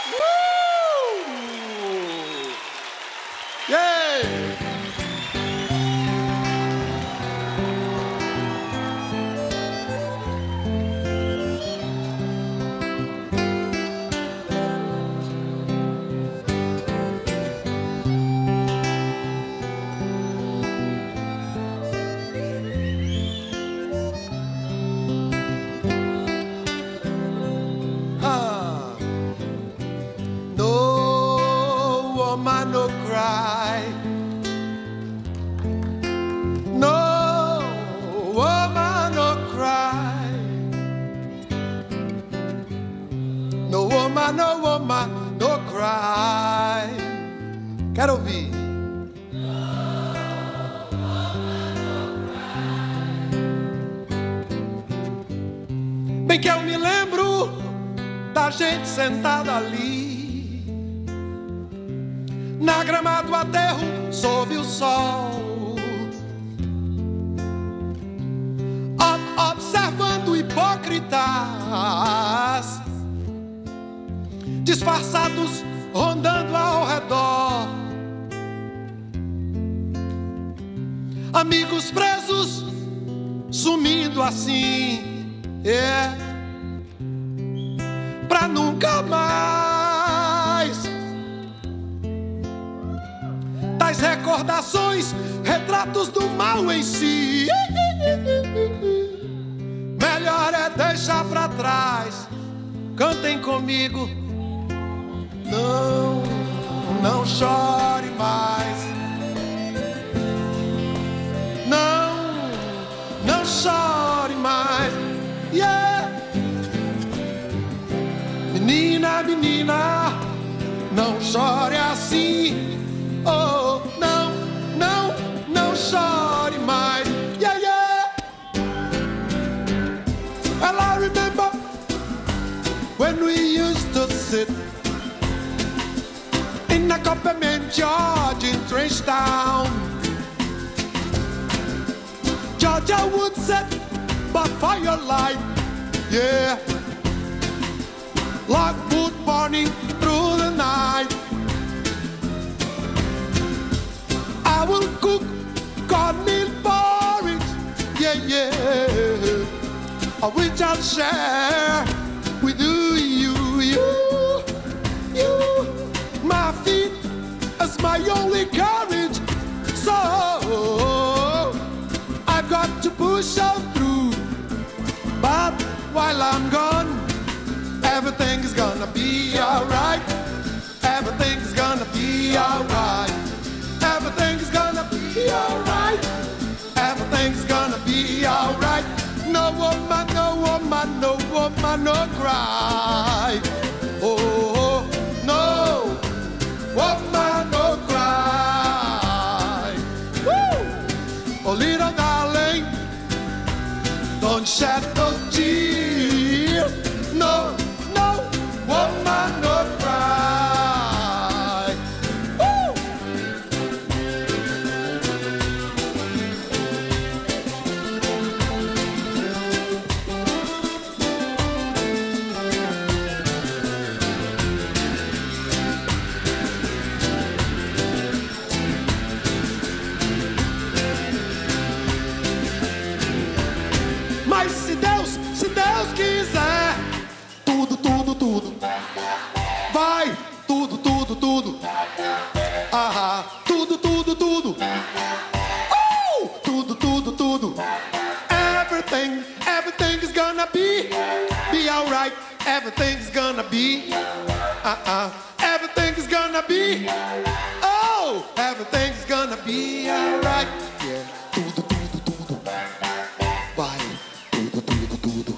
Yay! No woman no cry. No woman no cry. No woman no cry. Quero ouvir. Bem que eu me lembro da gente sentada ali na grama do aterro sob o sol, observando hipócritas disfarçados rondando ao redor, amigos presos sumindo assim, pra nunca mais. Tais recordações, retratos do mal em si, melhor é deixar pra trás. Cantem comigo. Não, não chore mais. Não, não chore mais. Yeah. Menina, menina, não chore assim. Oh, não, não, não chore mais. Yeah, yeah. Well, I remember when we used to sit in a Coppermint George in Trenchtown. Georgia would set by firelight, yeah, like wood burning through the night. I will cook cornmeal porridge, yeah, yeah, which I'll share with you, my feet as my only courage. So I've got to push on through. But while I'm gone, everything's gonna be alright. Everything's gonna be alright. Everything's gonna be alright. Everything's gonna be alright. No woman, no woman, no woman, no cry. Oh, no woman, no cry. Woo! Oh, little darling, don't shed no tears. No, no woman, no cry. Woo! Mas se Deus quiser, tudo, tudo, tudo vai, tudo, tudo, tudo, ah, tudo, tudo, tudo, tudo, tudo, tudo. Everything is gonna be alright. Everything's gonna be, everything is gonna be, oh, everything's gonna be alright. Yeah, tudo, tudo, tudo vai. Tudo, tudo, tudo,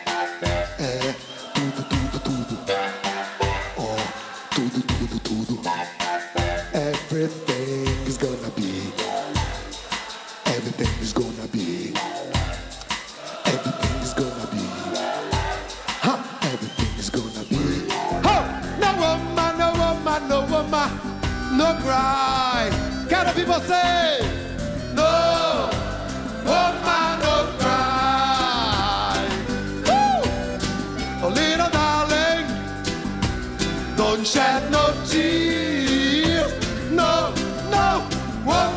tudo, tudo, oh, tudo, tudo, tudo. Everything is gonna be, everything is gonna be, everything is gonna be, huh? Everything is gonna be, huh? No woman, no woman, no woman, no cry. Quero ouvir você. No woman, no cry. Oh, little darling, Don't shed no tears. No, no. Whoa.